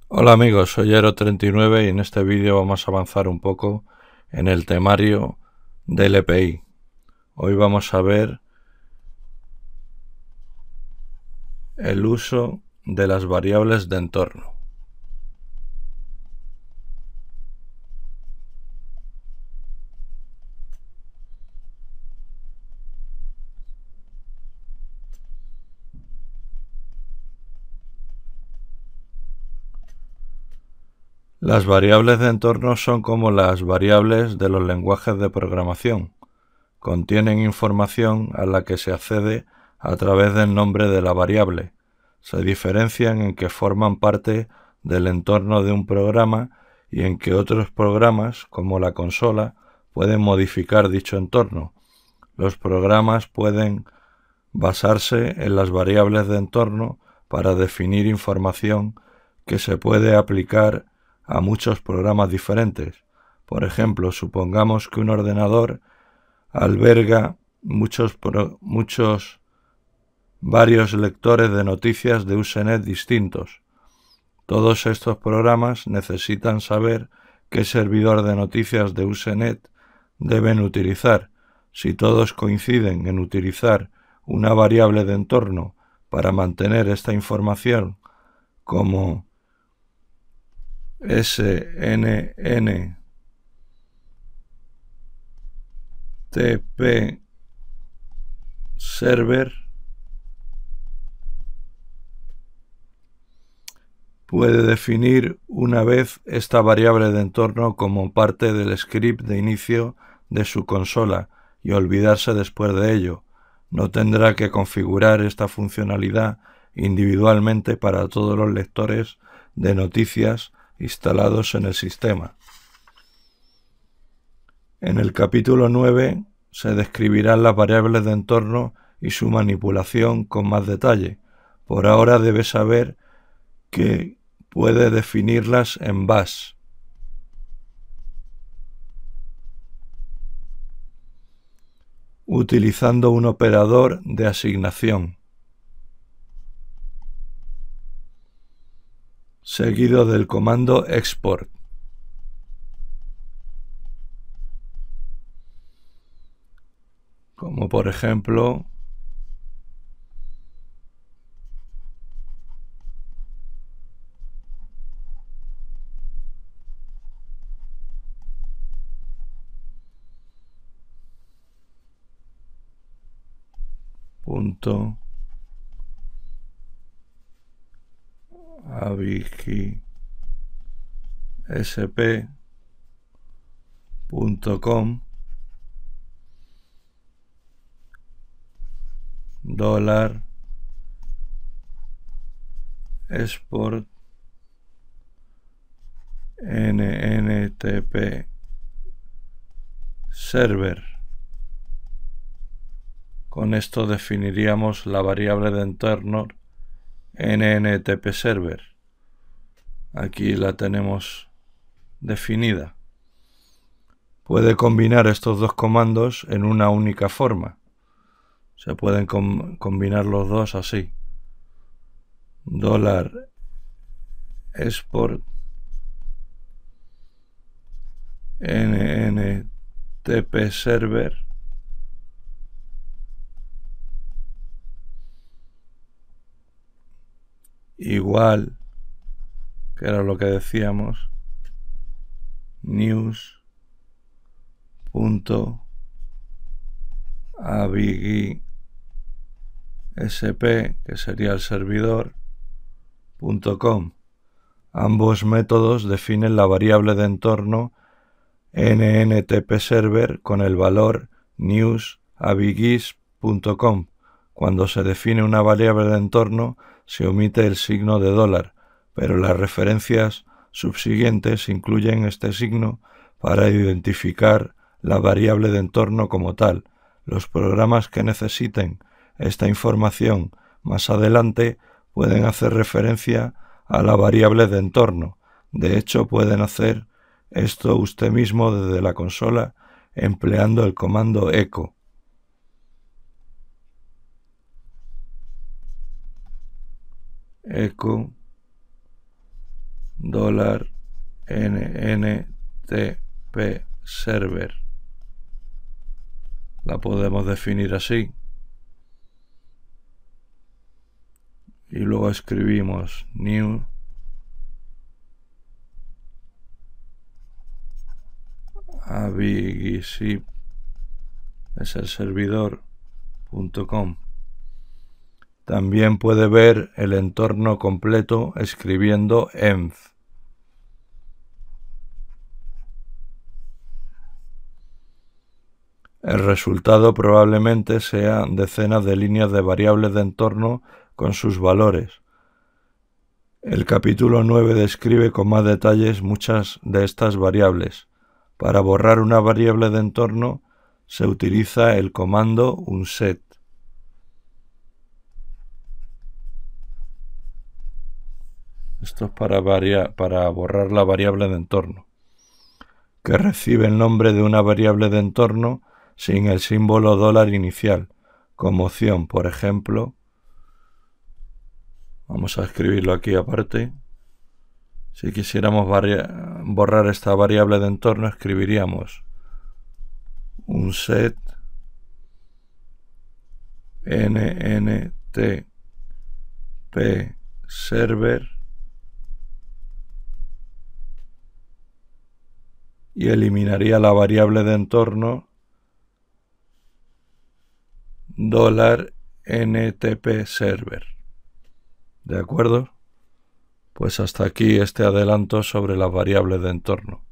Hola amigos, soy Ero39 y en este vídeo vamos a avanzar un poco en el temario del EPI. Hoy vamos a ver el uso de las variables de entorno. Las variables de entorno son como las variables de los lenguajes de programación. Contienen información a la que se accede a través del nombre de la variable. Se diferencian en que forman parte del entorno de un programa y en que otros programas, como la consola, pueden modificar dicho entorno. Los programas pueden basarse en las variables de entorno para definir información que se puede aplicar a muchos programas diferentes. Por ejemplo, supongamos que un ordenador alberga varios lectores de noticias de Usenet distintos. Todos estos programas necesitan saber qué servidor de noticias de Usenet deben utilizar. Si todos coinciden en utilizar una variable de entorno para mantener esta información como SNNTP server, puede definir una vez esta variable de entorno como parte del script de inicio de su consola y olvidarse después de ello. No tendrá que configurar esta funcionalidad individualmente para todos los lectores de noticias instalados en el sistema. En el capítulo 9 se describirán las variables de entorno y su manipulación con más detalle. Por ahora debes saber que puede definirlas en bash. Utilizando un operador de asignación, seguido del comando export. Como por ejemplo .avigsp.com $export NNTP server. Con esto definiríamos la variable de entorno NNTP server. Aquí la tenemos definida. Puede combinar estos dos comandos en una única forma. Se pueden combinar los dos así. $export NNTP server igual, que era lo que decíamos, news.avigsp, que sería el servidor, .com. Ambos métodos definen la variable de entorno NNTP server con el valor news.avigsp.com. Cuando se define una variable de entorno se omite el signo de $, pero las referencias subsiguientes incluyen este signo para identificar la variable de entorno como tal. Los programas que necesiten esta información más adelante pueden hacer referencia a la variable de entorno. De hecho, pueden hacer esto usted mismo desde la consola empleando el comando echo. $NNTP server. La podemos definir así. Y luego escribimos new abigizip, es el servidor.com. También puede ver el entorno completo escribiendo env. El resultado probablemente sea decenas de líneas de variables de entorno con sus valores. El capítulo 9 describe con más detalles muchas de estas variables. Para borrar una variable de entorno se utiliza el comando unset. Esto es para borrar la variable de entorno, que recibe el nombre de una variable de entorno sin el símbolo $, inicial, como opción. Por ejemplo, vamos a escribirlo aquí aparte. Si quisiéramos borrar esta variable de entorno, escribiríamos unset NNTP server y eliminaría la variable de entorno $NTP server. ¿De acuerdo? Pues hasta aquí este adelanto sobre las variables de entorno.